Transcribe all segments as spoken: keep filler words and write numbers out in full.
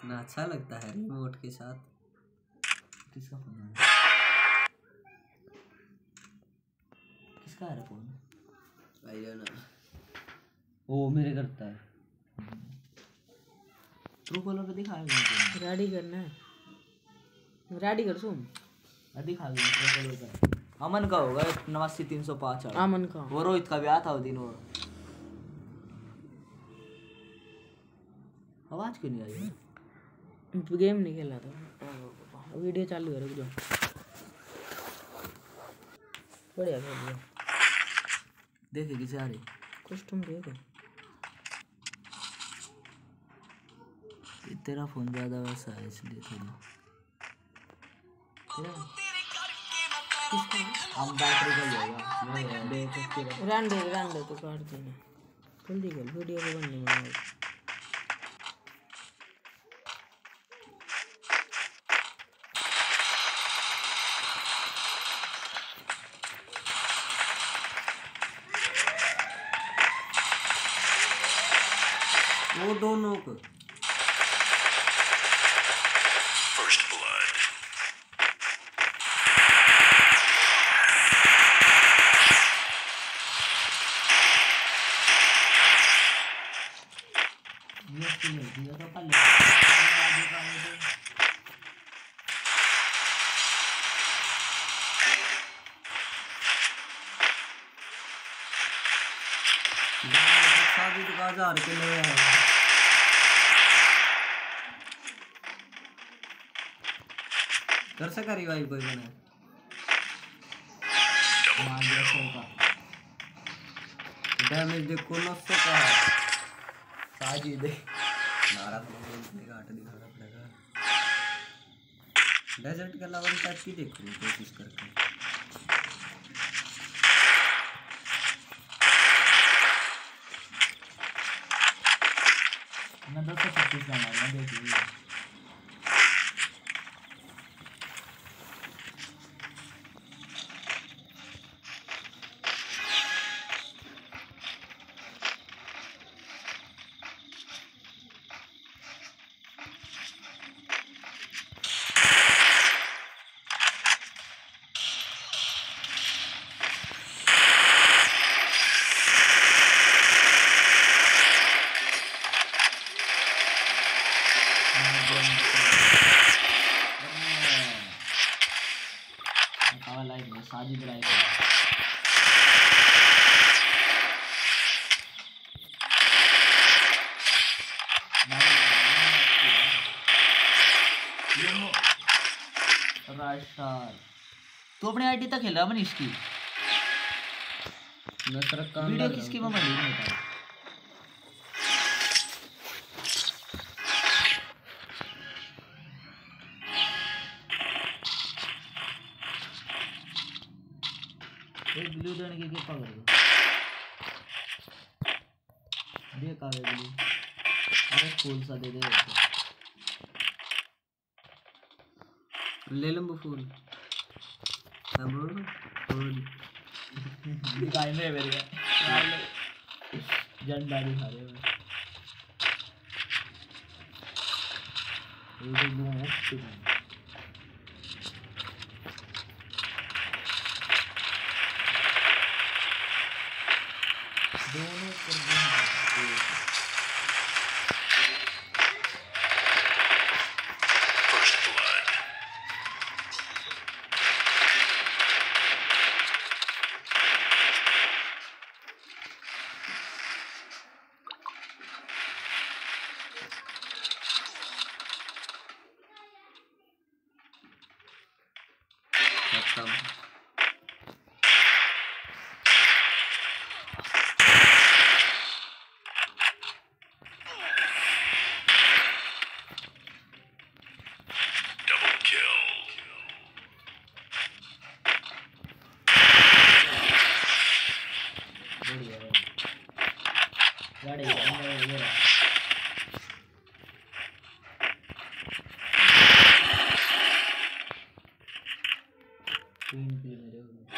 कितना अच्छा लगता है रिमोट के साथ। किसका फोन है? किसका है फोन? I don't know. ओ मेरे करता है। ट्रू कॉलर पे दिखा है। रेडी करना है, रेडी कर सुन। दिखा दे ट्रू कॉलर पे। अमन का होगा नवासी तीन सौ पाँच। अमन का वो रोहित का भी आया था वो दिन। वो आवाज क्यों नहीं आई? गेम नहीं खेला था, वीडियो चालू है, रुक जाओ। बढ़िया खेल लिया। देखे किसे आ रही कुछ तुम देखो। तेरा फोन ज्यादा वैसा है इसलिए थोड़ा तेरा हम बैटरी का लेगा मैं देख के रन दे रन दे तो काट देना जल्दी कर, वीडियो को बनने में। वो दोनों को First blood. ये किल दिया तो पहले शादी तो हजार के लिए है। कर सका रिवाइव कोई बना मार दिया सौ का डैमेज देखो नौ सौ का है। साजी दे नारा तो घाट दिखा रहा पड़ेगा। डेजर्ट के अलावा टाइप की देखो कोशिश करके। मैं दस सौ छत्तीस का मारूंगा देखिए। साजिद लाइक राइस्टार तू अपनी आईडी तक खेल रहा मनीष की वीडियो किसकी मैं बंदी नहीं बता। एक ब्लू देने की कृपा कर दो। दे का है ब्लू अरे फूल सा दे दे ले लंबू फूल फूल दिखाई में मेरे झंडा दिखा रहे हो ये तो ब्लू है। दोनों कर देंगे First blood. खत्म। गाड़ी अंदर ये रहा तीन किल मेरे हो गए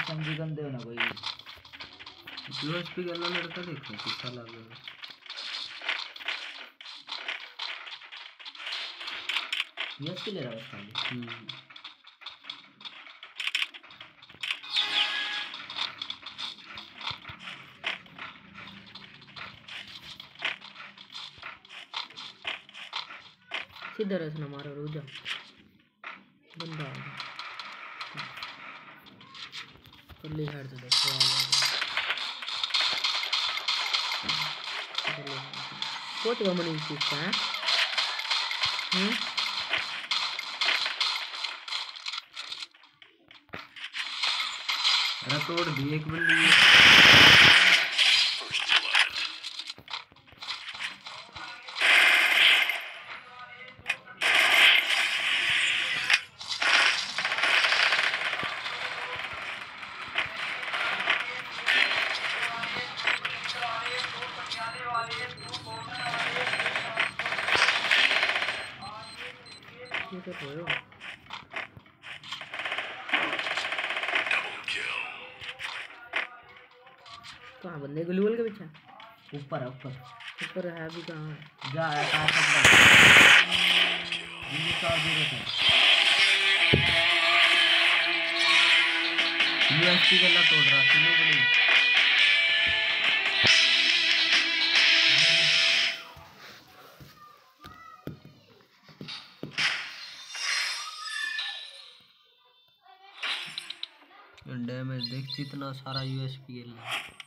एसएमजी गंदे हो ना कोई यूएसपी गल्ला लड़का देखो कितना लग रहा है यूएसपी ले रहा है खाली हम्म सीधा रस ना मारो रुक जा बंदा आ गया पल्ली साइड से देखो आ गया कोच का मनी सीखता है हम्म अरे तोड़ दी एक बंदी ये तो हो कहाँ बंदे ग्लूवल के पीछे ऊपर है ऊपर ऊपर है भी कहाँ है जा कार पकड़ा ये चार जीरो है यूएसपी गल्ला तोड़ रहा किलो बड़ी डैमेज देख कितना सारा यूएसपी गल्ला